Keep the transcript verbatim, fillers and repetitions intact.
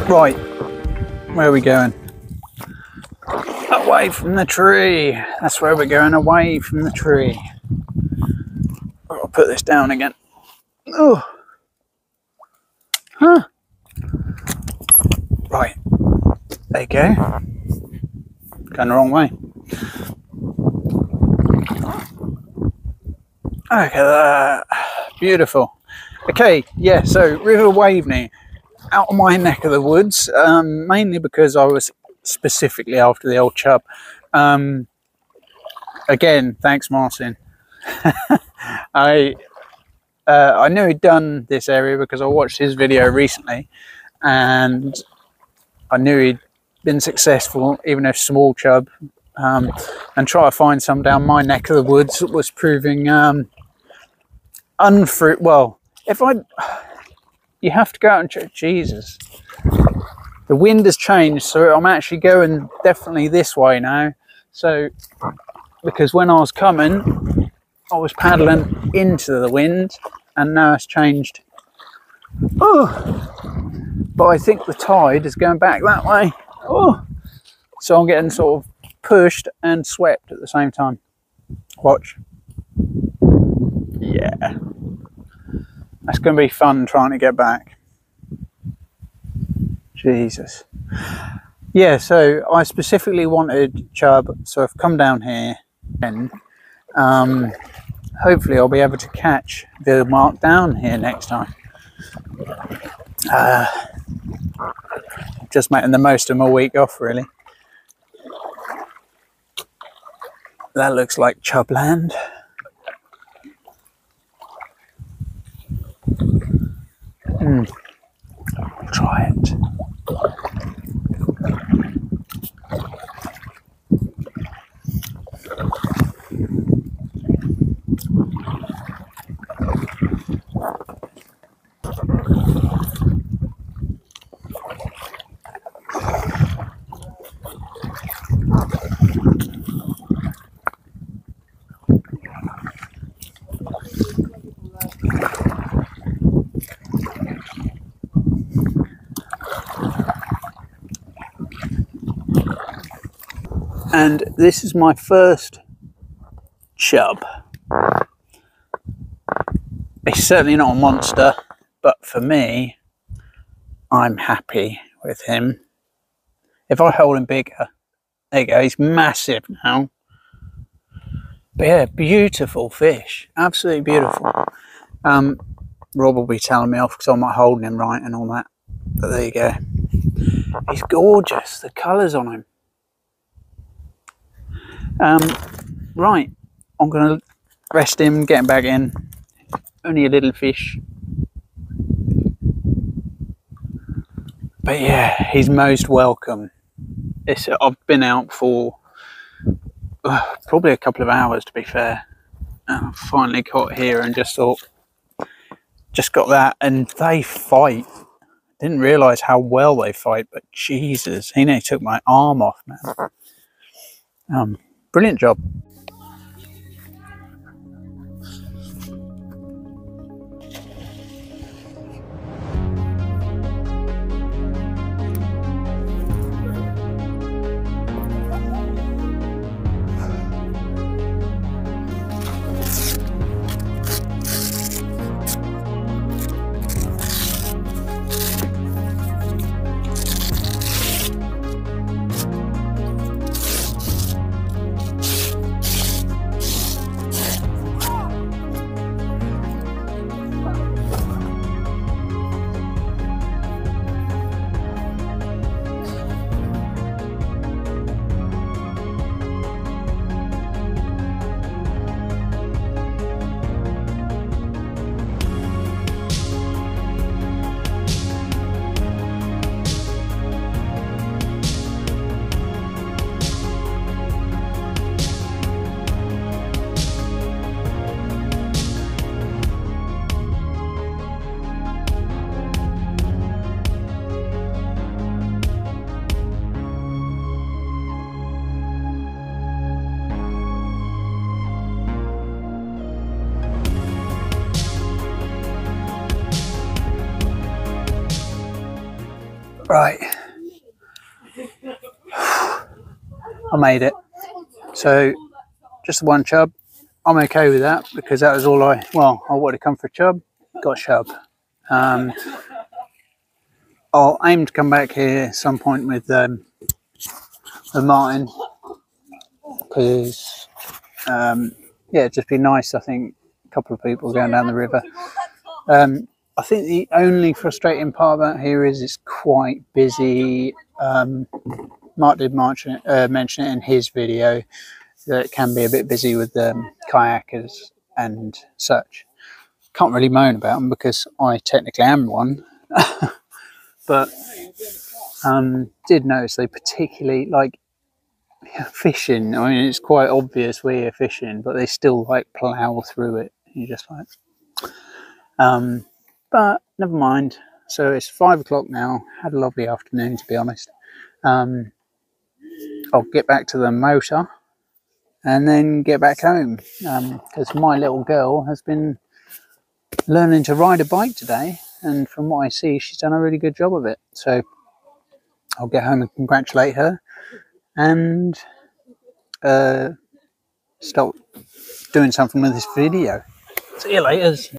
Right, where are we going? Away from the tree. That's where we're going, away from the tree. I'll put this down again. Oh, huh. Right, there you go. Going the wrong way. Look at that. Beautiful. Okay, yeah, so River Waveney, out of my neck of the woods, um, mainly because I was specifically after the old chub. Um, again, thanks Martin. I uh, I knew he'd done this area because I watched his video recently, and I knew he'd been successful, even if small chub, um, and try to find some down my neck of the woods was proving um, unfruit. Well, if I, you have to go out and check. Jesus, the wind has changed, so I'm actually going definitely this way now. So, because when I was coming, I was paddling into the wind, and now it's changed. Oh, but I think the tide is going back that way. Oh, so I'm getting sort of pushed and swept at the same time. Watch. Yeah, that's going to be fun trying to get back. Jesus. Yeah, so I specifically wanted chub, so I've come down here and um, hopefully I'll be able to catch vildmark down here next time. Uh, just making the most of my week off, really. That looks like chub land. Mm. Try it. And this is my first chub. It's certainly not a monster, but for me, I'm happy with him. If I hold him bigger, there you go, he's massive now. But yeah, beautiful fish, absolutely beautiful. Um, Rob will be telling me off because I'm not holding him right and all that. But there you go. He's gorgeous, the colours on him. Um, right, I'm going to rest him, get him back in. Only a little fish. But yeah, he's most welcome. It's, I've been out for uh, probably a couple of hours, to be fair. And I finally got here and just thought, just got that. And they fight. Didn't realise how well they fight, but Jesus, he nearly took my arm off, man. Um, brilliant job. Right, I made it. So just the one chub. I'm okay with that because that was all I, well, I wanted to come for a chub, got a chub. Um, I'll aim to come back here at some point with, um, with Martin because, um, yeah, it'd just be nice, I think, a couple of people going down the river. Um, I think the only frustrating part about here is it's quite busy. Um, Mark did mention, uh, mention it in his video that it can be a bit busy with um, kayakers and such. Can't really moan about them because I technically am one, but um, did notice they particularly like fishing. I mean, it's quite obvious we're fishing, but they still like plough through it. You just like, um, but never mind. So it's five o'clock now. Had a lovely afternoon, to be honest. Um, I'll get back to the motor and then get back home because um, my little girl has been learning to ride a bike today, and from what I see, she's done a really good job of it. So I'll get home and congratulate her and uh, start doing something with this video. See you later.